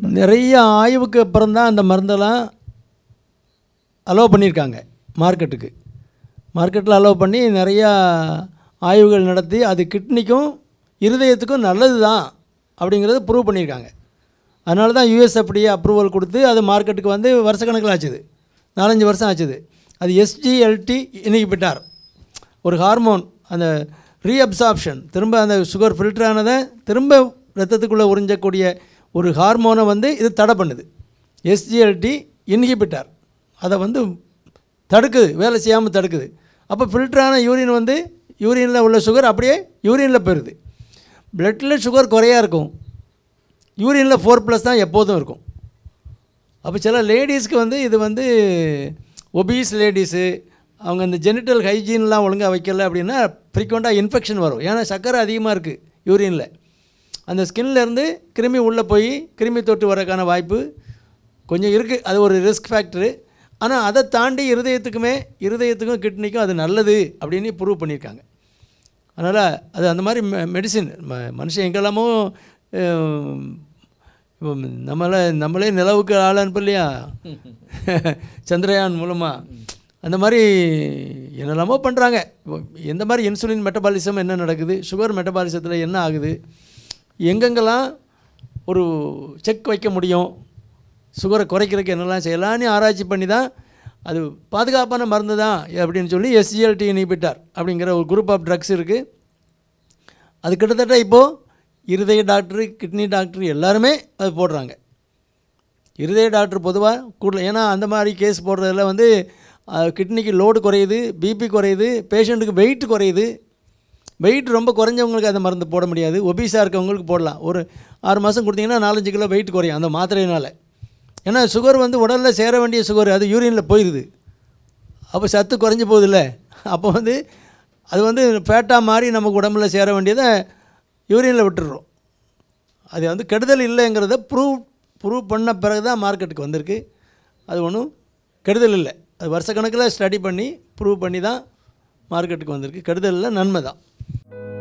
நிறைய ஆய்வுக்கு அப்புறம் தான் அந்த மருந்தெல்லாம் அலோவ் பண்ணியிருக்காங்க மார்க்கெட்டில் அலோவ் பண்ணி நிறையா ஆய்வுகள் நடத்தி அது கிட்னிக்கும் இருதயத்துக்கும் நல்லது தான் அப்படிங்கிறது ப்ரூவ் பண்ணியிருக்காங்க. அதனால தான் யூஎஸ்எஃப்டிஏ அப்ரூவல் கொடுத்து அது மார்க்கெட்டுக்கு வந்து வருஷக்கணக்கில் ஆச்சுது, 4-5 வருஷம் ஆச்சுது. அது எஸ்ஜிஎல்டி இன்ஹிபிட்டார், ஒரு ஹார்மோன், அந்த ரீஅப்சார்ப்ஷன், திரும்ப அந்த சுகர் ஃபில்டர் ஆனதை திரும்ப ரத்தத்துக்குள்ளே உறிஞ்சக்கூடிய ஒரு ஹார்மோனை வந்து இது தடை பண்ணுது. எஸ்ஜிஎல்டி இன்ஹிபிட்டார் அதை வந்து தடுக்குது, வேலை செய்யாமல் தடுக்குது. அப்போ ஃபில்டரான யூரின் வந்து யூரினில் உள்ள சுகர் அப்படியே யூரினில் போயிடுது. பிளட்டில் சுகர் குறையாக இருக்கும், யூரினில் 4+ தான் எப்போதும் இருக்கும். அப்போ சில லேடிஸ்க்கு வந்து இது வந்து ஒபீஸ் லேடிஸு, அவங்க இந்த ஜெனிட்டல் ஹைஜீன்லாம் ஒழுங்காக வைக்கல அப்படின்னா ஃப்ரீக்வெண்ட்டாக இன்ஃபெக்ஷன் வரும். ஏன்னா சர்க்கரை அதிகமாக இருக்குது யூரினில். அந்த ஸ்கின்லேருந்து கிருமி உள்ளே போய் கிருமி தொட்டு வரக்கான வாய்ப்பு கொஞ்சம் இருக்குது. அது ஒரு ரிஸ்க் ஃபேக்டரு. ஆனால் அதை தாண்டி இருதயத்துக்கும் கிட்னிக்கும் அது நல்லது அப்படின்னு ப்ரூவ் பண்ணியிருக்காங்க. அதனால் அது அந்த மாதிரி மெடிசின் மனுஷன் எங்கெல்லாமோ நம்மளே நிலவுக்கு ஆள் அனுப்பலையா சந்திரயான் மூலமாக, அந்த மாதிரி என்னெல்லாமோ பண்ணுறாங்க. எந்த மாதிரி இன்சுலின் மெட்டபாலிசம் என்ன நடக்குது, சுகர் மெட்டபாலிசத்தில் என்ன ஆகுது, எங்கெங்கெல்லாம் ஒரு செக் வைக்க முடியும், சுகரை குறைக்கிறதுக்கு என்னெல்லாம் செய்யலான்னு ஆராய்ச்சி பண்ணி தான் அது பாதுகாப்பான மருந்து தான் அப்படின்னு சொல்லி எஸ்ஜிஎல்டி இன்ஹிபிட்டார் அப்படிங்கிற ஒரு குரூப் ஆஃப் ட்ரக்ஸ் இருக்குது. அது கிட்டத்தட்ட இப்போது இருதய டாக்டரு, கிட்னி டாக்டர் எல்லாருமே அது போடுறாங்க. இருதய டாக்டர் பொதுவாக கூட, ஏன்னா அந்த மாதிரி கேஸ் போடுறதில் வந்து கிட்னிக்கு லோடு குறையுது, பிபி குறையுது, பேஷண்ட்டுக்கு வெயிட் குறையுது. வெயிட் ரொம்ப குறைஞ்சவங்களுக்கு அந்த மருந்து போட முடியாது, ஒபீஸாக இருக்கவங்களுக்கு போடலாம். ஒரு 6 மாதம் கொடுத்தீங்கன்னா 4-5 கிலோ வெயிட் குறையும் அந்த மாத்திரையினால். ஏன்னா சுகர் வந்து உடலில் சேர வேண்டிய சுகர் அது யூரினில் போயிடுது, அப்போ சத்து குறைஞ்சி போகுதில்ல. அப்போ வந்து அது வந்து ஃபேட்டாக மாறி நமக்கு உடம்புல சேர வேண்டியதை யூரினில் விட்டுடுறோம். அது வந்து கெடுதல் இல்லைங்கிறத ப்ரூவ் பண்ண பிறகு தான் மார்க்கெட்டுக்கு வந்திருக்கு. அது ஒன்றும் கெடுதல் இல்லை, அது வருஷக்கணக்கில் ஸ்டடி பண்ணி ப்ரூவ் பண்ணி தான் மார்க்கெட்டுக்கு வந்திருக்கு. கெடுதல் இல்லை, நன்மை தான்.